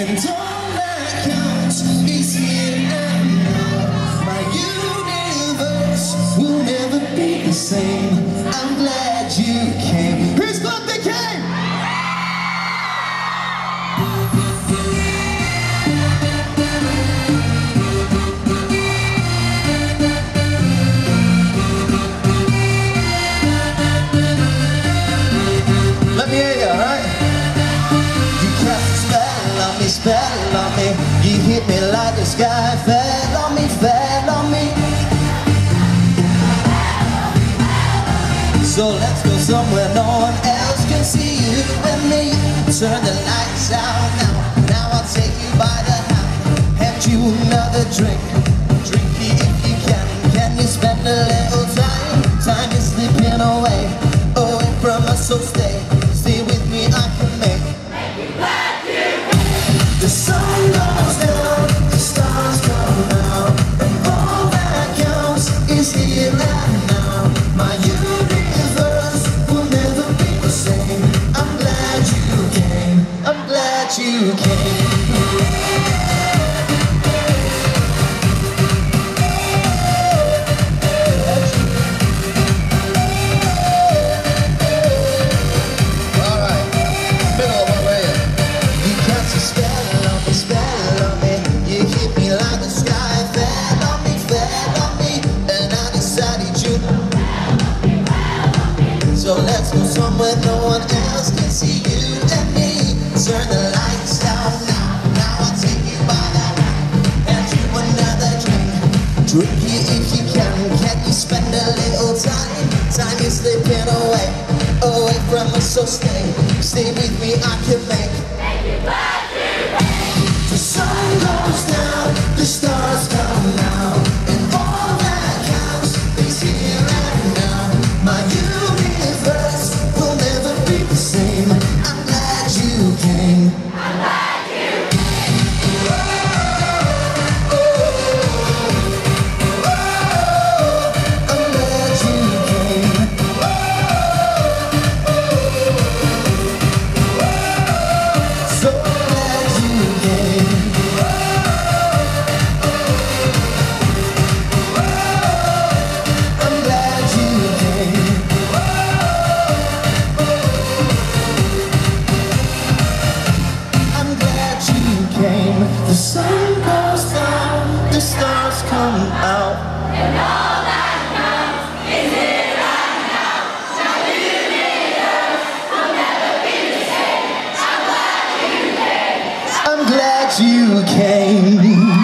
And all that counts is here and now. My universe will never be the same. I'm glad you came. Who's glad they came? Let me hear you, alright? You cast a spell on me. You hit me like the sky fell on me, fell on me. So let's go somewhere no one else can see you and me. Turn the lights out now. Now I'll take you by the hand, hand you another drink. Drink it if you can. Can you spend a little time? Time is slipping away, away from us, so stay with me. I can make you glad you came. The sun goes down, the stars come out, and all that counts is here and now. My universe will never be the same. I'm glad you came. I'm glad you came. So let's go somewhere no one else can see you and me. Turn the lights down now. Now I'll take you by the hand, hand you another drink. Drink it if you can. Can you spend a little time? Time is slipping away, away from us, so stay with me. I can make you glad you came. The sun goes down, the stars come out, and all that counts is here and now. My universe will never be the same. I'm glad you came. I'm glad you came. Oh, oh, oh, I'm glad you came. So glad you came. I'm glad you came. I'm glad you came. The sun goes down, the stars come out, and all that counts is here and now. My universe will never be the same. I'm glad you came. I'm glad you came.